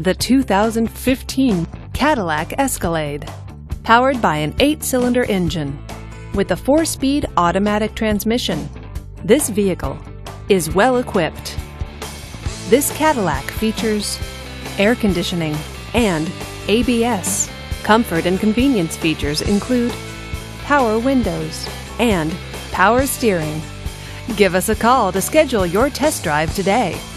the 2015 Cadillac Escalade. Powered by an 8-cylinder engine with a 4-speed automatic transmission, this vehicle is well equipped. This Cadillac features air conditioning and ABS. Comfort and convenience features include power windows and power steering. Give us a call to schedule your test drive today.